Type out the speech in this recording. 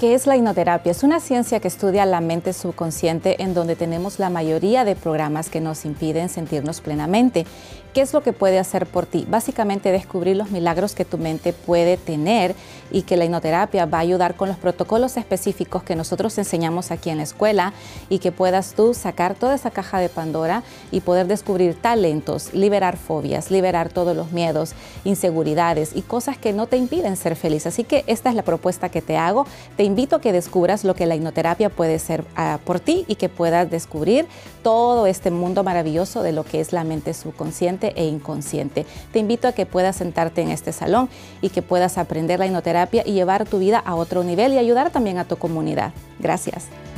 ¿Qué es la hipnoterapia? Es una ciencia que estudia la mente subconsciente en donde tenemos la mayoría de programas que nos impiden sentirnos plenamente. ¿Qué es lo que puede hacer por ti? Básicamente descubrir los milagros que tu mente puede tener y que la hipnoterapia va a ayudar con los protocolos específicos que nosotros enseñamos aquí en la escuela y que puedas tú sacar toda esa caja de Pandora y poder descubrir talentos, liberar fobias, liberar todos los miedos, inseguridades y cosas que no te impiden ser feliz. Así que esta es la propuesta que te hago. Te invito a que descubras lo que la hipnoterapia puede ser por ti y que puedas descubrir todo este mundo maravilloso de lo que es la mente subconsciente e inconsciente. Te invito a que puedas sentarte en este salón y que puedas aprender la hipnoterapia y llevar tu vida a otro nivel y ayudar también a tu comunidad. Gracias.